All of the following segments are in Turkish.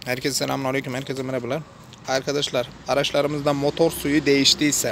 Herkese selamünaleyküm, herkese merhabalar. Arkadaşlar, araçlarımızda motor suyu değiştiyse,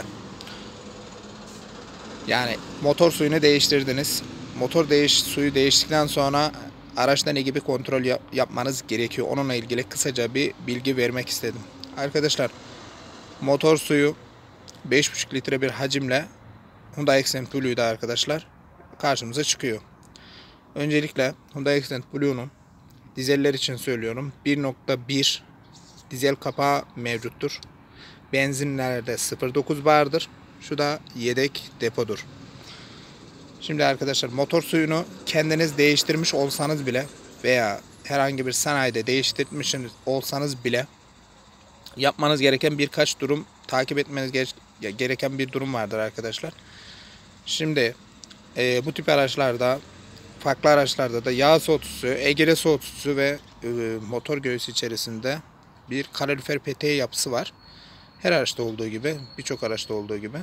yani motor suyunu değiştirdiniz. Suyu değiştikten sonra araçta ne gibi kontrol yapmanız gerekiyor? Onunla ilgili kısaca bir bilgi vermek istedim. Arkadaşlar, motor suyu 5,5 litre bir hacimle Hyundai Accent Blue'da arkadaşlar karşımıza çıkıyor. Öncelikle Hyundai Accent Blue'nun dizeller için söylüyorum. 1.1 dizel kapağı mevcuttur. Benzinlerde 0.9 bardır. Şu da yedek depodur. Şimdi arkadaşlar, motor suyunu kendiniz değiştirmiş olsanız bile veya herhangi bir sanayide değiştirmiş olsanız bile yapmanız gereken birkaç durum, takip etmeniz gereken bir durum vardır arkadaşlar. Şimdi bu tip araçlarda, farklı araçlarda da yağ soğutucusu, egere soğutucusu ve motor göğüsü içerisinde bir kalorifer peteği yapısı var. Her araçta olduğu gibi, birçok araçta olduğu gibi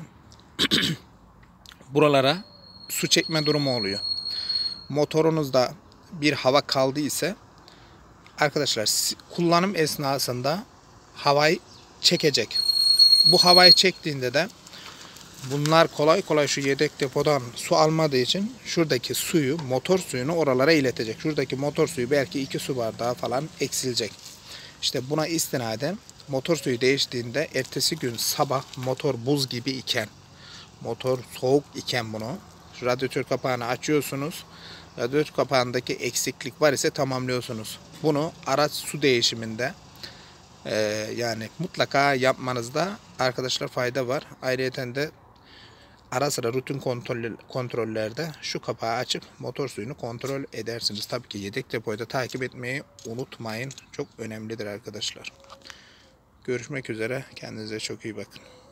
buralara su çekme durumu oluyor. Motorunuzda bir hava kaldı ise arkadaşlar, kullanım esnasında havayı çekecek. Bu havayı çektiğinde de bunlar kolay kolay şu yedek depodan su almadığı için şuradaki suyu, motor suyunu oralara iletecek. Şuradaki motor suyu belki 2 su bardağı falan eksilecek. İşte buna istinaden motor suyu değiştiğinde ertesi gün sabah motor buz gibi iken, motor soğuk iken bunu şu radyatör kapağını açıyorsunuz. Radyatör kapağındaki eksiklik var ise tamamlıyorsunuz. Bunu araç su değişiminde yani mutlaka yapmanızda arkadaşlar fayda var. Ayrıca de ara sıra rutin kontrollerde şu kapağı açıp motor suyunu kontrol edersiniz. Tabii ki yedek depoyu da takip etmeyi unutmayın. Çok önemlidir arkadaşlar. Görüşmek üzere. Kendinize çok iyi bakın.